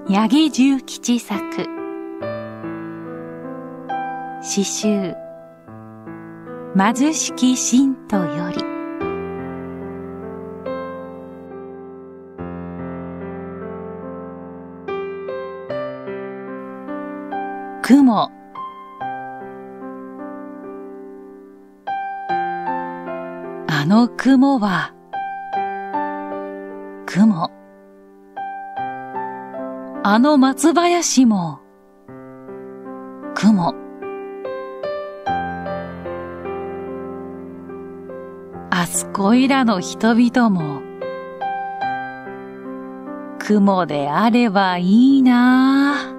八木重吉作詩集貧しき信徒より。雲。あの雲は雲。あの松林も雲。あそこいらの人々も雲であればいいなあ。